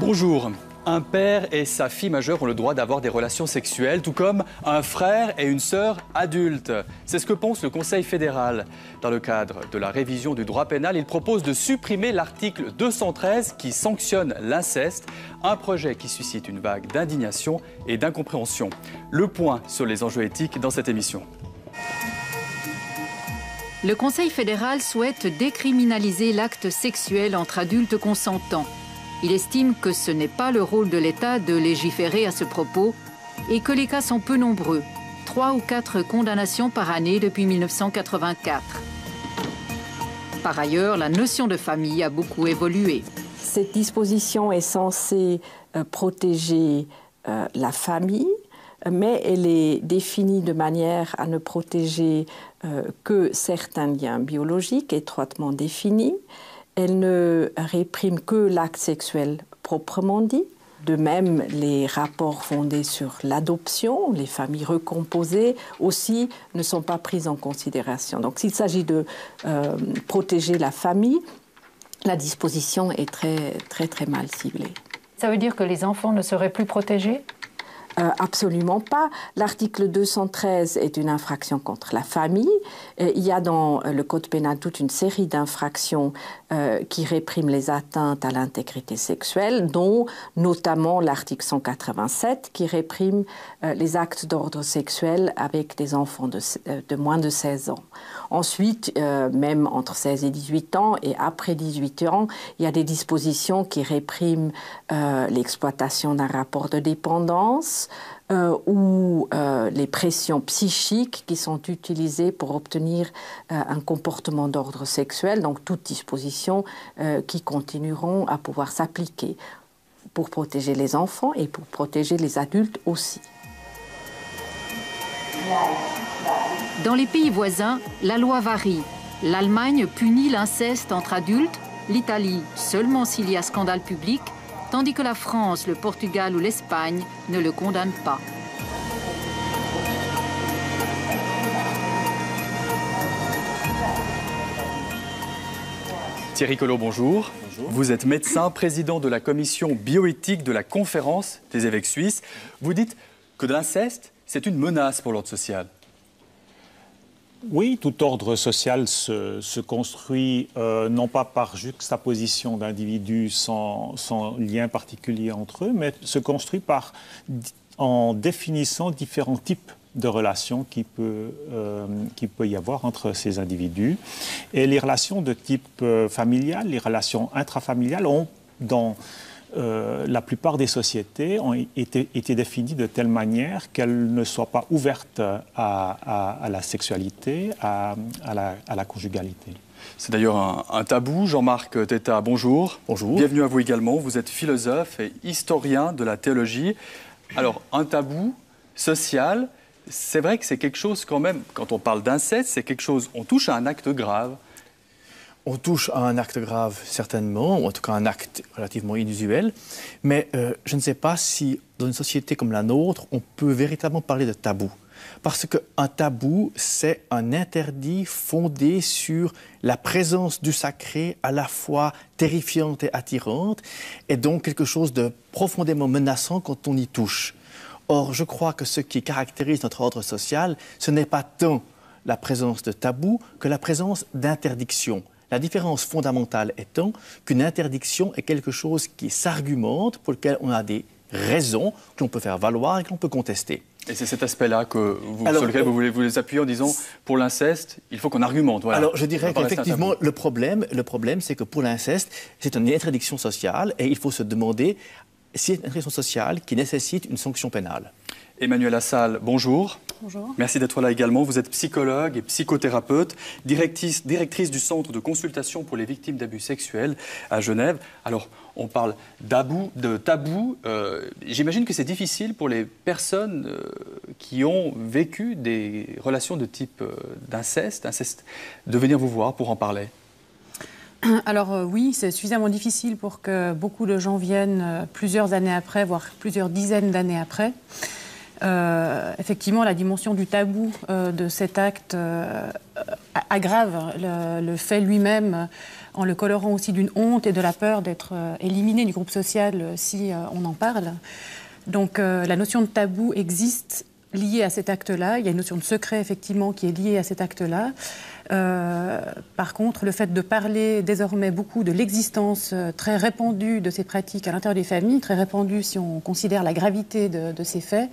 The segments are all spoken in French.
Bonjour. Un père et sa fille majeure ont le droit d'avoir des relations sexuelles, tout comme un frère et une sœur adultes. C'est ce que pense le Conseil fédéral. Dans le cadre de la révision du droit pénal, il propose de supprimer l'article 213 qui sanctionne l'inceste, un projet qui suscite une vague d'indignation et d'incompréhension. Le point sur les enjeux éthiques dans cette émission. Le Conseil fédéral souhaite décriminaliser l'acte sexuel entre adultes consentants. Il estime que ce n'est pas le rôle de l'État de légiférer à ce propos et que les cas sont peu nombreux, 3 ou 4 condamnations par année depuis 1984. Par ailleurs, la notion de famille a beaucoup évolué. Cette disposition est censée protéger la famille, mais elle est définie de manière à ne protéger que certains liens biologiques étroitement définis. Elle ne réprime que l'acte sexuel proprement dit. De même, les rapports fondés sur l'adoption, les familles recomposées aussi ne sont pas prises en considération. Donc s'il s'agit de protéger la famille, la disposition est très mal ciblée. Ça veut dire que les enfants ne seraient plus protégés ? Absolument pas. L'article 213 est une infraction contre la famille. Il y a dans le Code pénal toute une série d'infractions qui répriment les atteintes à l'intégrité sexuelle, dont notamment l'article 187 qui réprime les actes d'ordre sexuel avec des enfants de moins de 16 ans. Ensuite, même entre 16 et 18 ans et après 18 ans, il y a des dispositions qui répriment l'exploitation d'un rapport de dépendance ou les pressions psychiques qui sont utilisées pour obtenir un comportement d'ordre sexuel, donc toutes dispositions qui continueront à pouvoir s'appliquer pour protéger les enfants et pour protéger les adultes aussi. Dans les pays voisins, la loi varie. L'Allemagne punit l'inceste entre adultes, l'Italie seulement s'il y a scandale public, tandis que la France, le Portugal ou l'Espagne ne le condamnent pas. Thierry Collot, bonjour. Bonjour. Vous êtes médecin, président de la commission bioéthique de la Conférence des évêques suisses. Vous dites que l'inceste, c'est une menace pour l'ordre social. Oui, tout ordre social se construit non pas par juxtaposition d'individus sans lien particulier entre eux, mais se construit en définissant différents types de relations qui peut y avoir entre ces individus. Et les relations de type familial, les relations intrafamiliales ont, dans la plupart des sociétés, ont été définies de telle manière qu'elles ne soient pas ouvertes à la sexualité, à la conjugalité. C'est d'ailleurs un tabou. Jean-Marc Tétaz, bonjour. Bonjour. Bienvenue à vous également. Vous êtes philosophe et historien de la théologie. Alors, un tabou social, c'est vrai que c'est quelque chose quand même, quand on parle d'inceste, c'est quelque chose, on touche à un acte grave. On touche à un acte grave, certainement, ou en tout cas un acte relativement inusuel. Mais je ne sais pas si, dans une société comme la nôtre, on peut véritablement parler de tabou. Parce qu'un tabou, c'est un interdit fondé sur la présence du sacré à la fois terrifiante et attirante, et donc quelque chose de profondément menaçant quand on y touche. Or, je crois que ce qui caractérise notre ordre social, ce n'est pas tant la présence de tabou que la présence d'interdiction. La différence fondamentale étant qu'une interdiction est quelque chose qui s'argumente, pour lequel on a des raisons que l'on peut faire valoir et que l'on peut contester. Et c'est cet aspect-là sur lequel vous voulez vous appuyer en disant, pour l'inceste, il faut qu'on argumente. Voilà. Alors, je dirais qu'effectivement, le problème, c'est que pour l'inceste, c'est une interdiction sociale et il faut se demander si c'est une interdiction sociale qui nécessite une sanction pénale. Emmanuelle Assalle, bonjour. Bonjour. Merci d'être là également. Vous êtes psychologue et psychothérapeute, directrice du Centre de consultation pour les victimes d'abus sexuels à Genève. Alors, on parle de tabou. J'imagine que c'est difficile pour les personnes qui ont vécu des relations de type d'inceste, de venir vous voir pour en parler. Alors oui, c'est suffisamment difficile pour que beaucoup de gens viennent plusieurs années après, voire plusieurs dizaines d'années après. Effectivement, la dimension du tabou de cet acte aggrave le fait lui-même en le colorant aussi d'une honte et de la peur d'être éliminé du groupe social si on en parle. Donc la notion de tabou existe liée à cet acte-là. Il y a une notion de secret, effectivement, qui est liée à cet acte-là. Par contre, le fait de parler désormais beaucoup de l'existence très répandue de ces pratiques à l'intérieur des familles, très répandue si on considère la gravité de ces faits,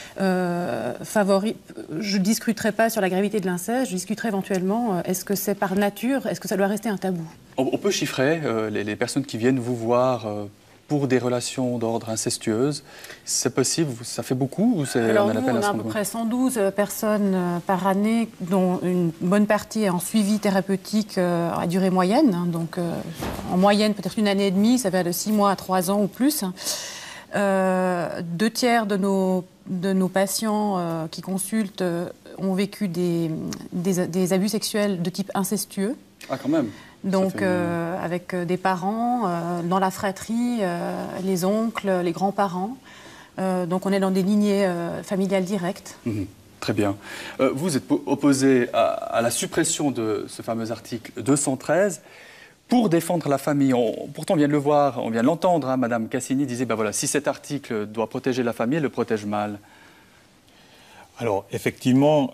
je ne discuterai pas sur la gravité de l'inceste, je discuterai éventuellement, est-ce que c'est par nature, est-ce que ça doit rester un tabou? On peut chiffrer les personnes qui viennent vous voir pour des relations d'ordre incestueuses. C'est possible? Ça fait beaucoup ou Alors nous, on a à peu près 112 personnes par année, dont une bonne partie est en suivi thérapeutique à durée moyenne. Hein, donc en moyenne, peut-être 1 année et demie, ça va de 6 mois à 3 ans ou plus. 2 tiers de nos patients qui consultent ont vécu des abus sexuels de type incestueux. Ah, quand même. Donc, avec des parents, dans la fratrie, les oncles, les grands-parents. Donc, on est dans des lignées familiales directes. Très bien. Vous êtes opposé à la suppression de ce fameux article 213 pour défendre la famille. Pourtant, on vient de le voir, on vient de l'entendre. Hein, Madame Cassini disait, ben voilà, si cet article doit protéger la famille, elle le protège mal. Alors, effectivement,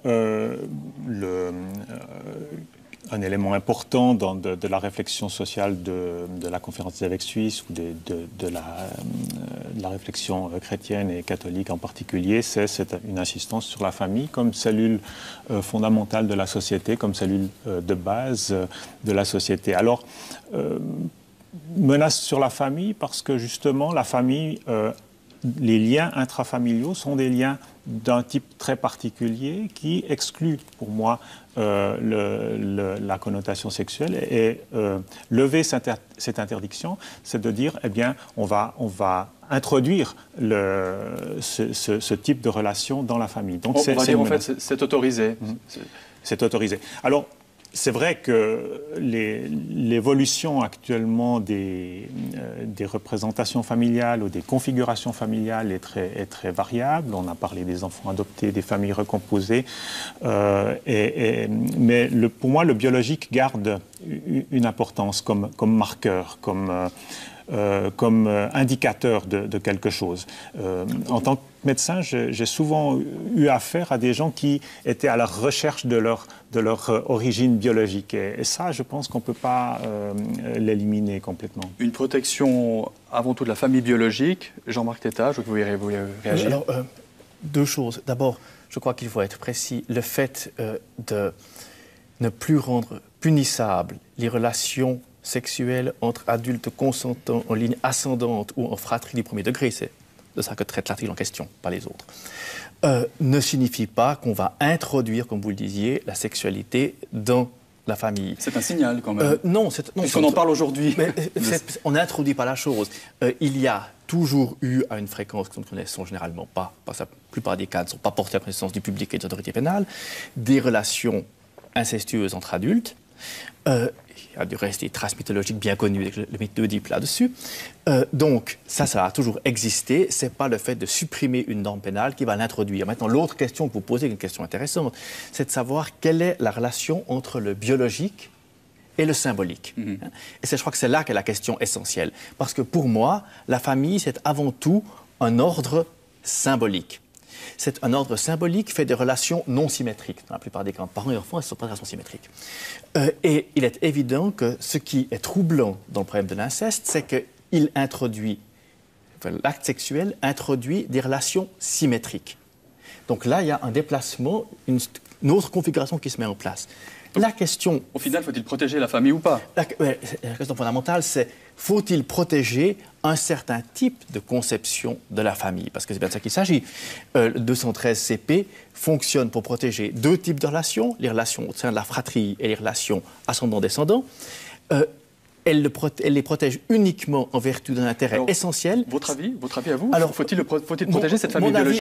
un élément important de la réflexion sociale de la conférence des évêques suisses ou de la réflexion chrétienne et catholique en particulier, c'est une insistance sur la famille comme cellule fondamentale de la société, comme cellule de base de la société. Alors, menace sur la famille parce que justement, la famille, les liens intrafamiliaux sont des liens d'un type très particulier qui exclut pour moi la connotation sexuelle et lever cette interdiction, c'est de dire, eh bien, on va introduire ce type de relation dans la famille. Donc, on va dire, en fait, c'est autorisé. C'est autorisé. Alors, c'est vrai que l'évolution actuellement des représentations familiales ou des configurations familiales est très variable. On a parlé des enfants adoptés, des familles recomposées. Mais pour moi, le biologique garde une importance comme marqueur, comme indicateur de quelque chose. En tant que médecin, j'ai souvent eu affaire à des gens qui étaient à la recherche de leur origine biologique. Et ça, je pense qu'on ne peut pas l'éliminer complètement. Une protection avant tout de la famille biologique. Jean-Marc Tétat, je veux que vous réagir. Alors, 2 choses. D'abord, je crois qu'il faut être précis. Le fait de ne plus rendre punissables les relations sexuelle entre adultes consentants en ligne ascendante ou en fratrie du premier degré, c'est de ça que traite l'article en question, pas les autres, ne signifie pas qu'on va introduire, comme vous le disiez, la sexualité dans la famille. C'est un signal quand même. Non, puisqu'on en parle aujourd'hui. On n'introduit pas la chose. Il y a toujours eu, à une fréquence que nous ne connaissons généralement pas, parce que la plupart des cas ne sont pas portés à connaissance du public et des autorités pénales, des relations incestueuses entre adultes. Il y a du reste des traces mythologiques bien connues avec le mythe d'Oedipe là-dessus. Donc, ça a toujours existé. Ce n'est pas le fait de supprimer une norme pénale qui va l'introduire. Maintenant, l'autre question que vous posez, une question intéressante, c'est de savoir quelle est la relation entre le biologique et le symbolique. Et je crois que c'est là qu'est la question essentielle. Parce que pour moi, la famille, c'est avant tout un ordre symbolique. C'est un ordre symbolique fait de relations non symétriques. Dans la plupart des cas, parents et enfants, elles ne sont pas de relations symétriques. Et il est évident que ce qui est troublant dans le problème de l'inceste, c'est qu'il introduit, l'acte sexuel introduit des relations symétriques. Donc là, il y a un déplacement, une autre configuration qui se met en place. La question... Au final, faut-il protéger la famille ou pas? La question fondamentale, c'est faut-il protéger un certain type de conception de la famille? Parce que c'est bien de ça qu'il s'agit. Le 213 CP fonctionne pour protéger 2 types de relations, les relations au sein de la fratrie et les relations ascendant-descendant. Elle les protège uniquement en vertu d'un intérêt essentiel. Votre avis à vous? Faut-il protéger cette famille biologique?